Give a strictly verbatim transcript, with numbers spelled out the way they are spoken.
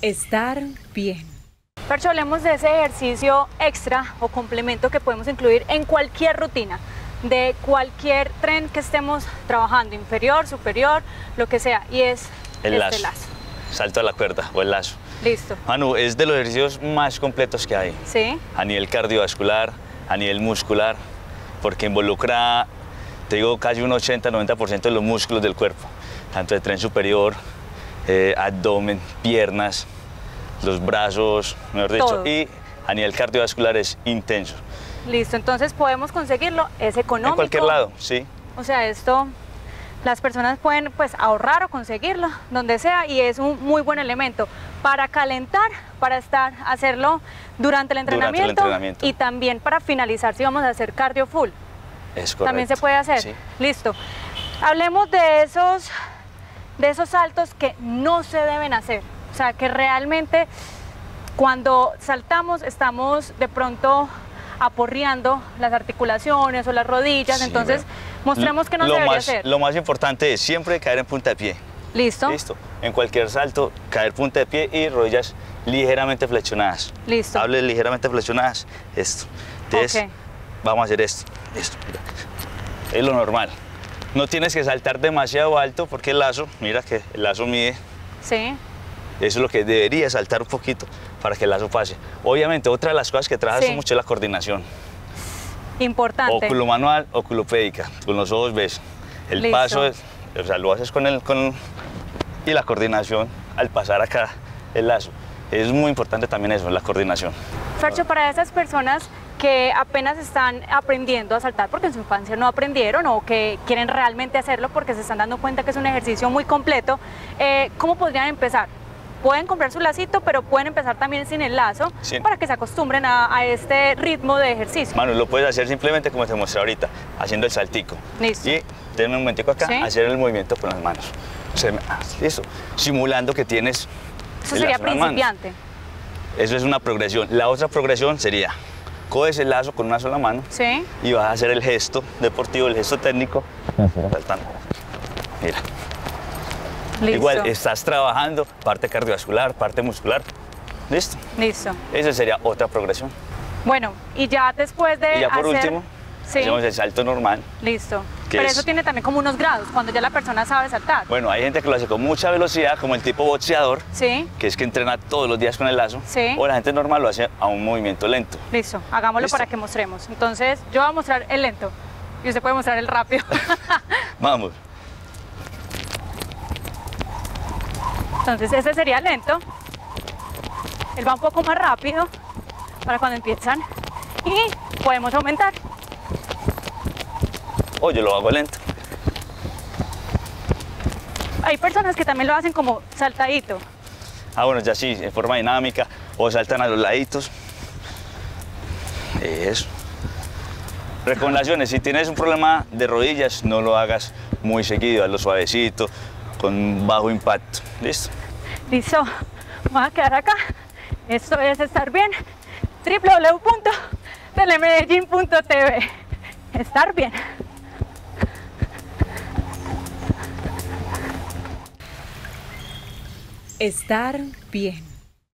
Estar bien. Fercho, hablemos de ese ejercicio extra o complemento que podemos incluir en cualquier rutina, de cualquier tren que estemos trabajando, inferior, superior, lo que sea, y es el este lazo. lazo. Salto a la cuerda o el lazo. Listo. Manu, es de los ejercicios más completos que hay. Sí. A nivel cardiovascular, a nivel muscular, porque involucra, te digo, casi un ochenta a noventa por ciento de los músculos del cuerpo, tanto de tren superior, eh, abdomen, piernas, los brazos, mejor dicho, Todo. y a nivel cardiovascular es intenso. Listo, entonces podemos conseguirlo, es económico. En cualquier lado, sí. O sea, esto las personas pueden pues ahorrar o conseguirlo donde sea y es un muy buen elemento para calentar, para estar, hacerlo durante el entrenamiento, Durante el entrenamiento. y también para finalizar si vamos a hacer cardio full. Es correcto. También se puede hacer. Sí. Listo. Hablemos de esos, de esos saltos que no se deben hacer. O sea, que realmente cuando saltamos estamos de pronto aporreando las articulaciones o las rodillas, Sí, entonces bueno. mostremos que no lo se debería más, hacer. Lo más importante es siempre caer en punta de pie. Listo. Listo. En cualquier salto, caer punta de pie y rodillas ligeramente flexionadas. Listo. Hable ligeramente flexionadas. Esto. Entonces, Ok. vamos a hacer esto. Esto. Mira. Es lo normal. No tienes que saltar demasiado alto porque el lazo, mira que el lazo mide. Sí. Eso es lo que debería saltar un poquito para que el lazo pase. Obviamente, otra de las cosas que trabajas Sí. mucho es la coordinación. Importante. Oculomanual, oculopédica. Con los ojos ves. El Listo. paso, es, o sea, lo haces con el, con, y la coordinación al pasar acá el lazo. Es muy importante también eso, la coordinación. Fercho, para esas personas que apenas están aprendiendo a saltar porque en su infancia no aprendieron o que quieren realmente hacerlo porque se están dando cuenta que es un ejercicio muy completo, eh, ¿cómo podrían empezar? Pueden comprar su lacito, pero pueden empezar también sin el lazo Sí. para que se acostumbren a, a este ritmo de ejercicio. Manu, lo puedes hacer simplemente como te mostré ahorita, haciendo el saltico. Listo. Y denme un momentico acá, Sí. hacer el movimiento con las manos. O sea, ah, listo. Simulando que tienes Eso el sería lazo en las manos. principiante. Eso es una progresión. La otra progresión sería, coges el lazo con una sola mano Sí. y vas a hacer el gesto deportivo, el gesto técnico, saltando. Mira. Listo. Igual estás trabajando parte cardiovascular, parte muscular. Listo. Listo. Esa sería otra progresión. Bueno, y ya después de Y ya por hacer... último, Sí. hacemos el salto normal. Listo. ¿Qué Pero es? eso tiene también como unos grados, cuando ya la persona sabe saltar. Bueno, hay gente que lo hace con mucha velocidad, como el tipo boxeador, Sí. que es que entrena todos los días con el lazo. Sí. O la gente normal lo hace a un movimiento lento. Listo, hagámoslo Listo. para que mostremos. Entonces, yo voy a mostrar el lento y usted puede mostrar el rápido. Vamos. Entonces, ese sería el lento. Él va un poco más rápido para cuando empiezan. Y podemos aumentar. O yo lo hago lento. Hay personas que también lo hacen como saltadito. Ah, bueno, ya sí, en forma dinámica. O saltan a los laditos. Eso. Recomendaciones, si tienes un problema de rodillas, no lo hagas muy seguido, hazlo suavecito, con bajo impacto. ¿Listo? Listo, vamos a quedar acá. Esto es Estar Bien. w w w punto telemedellín punto t v. Estar bien. Estar bien.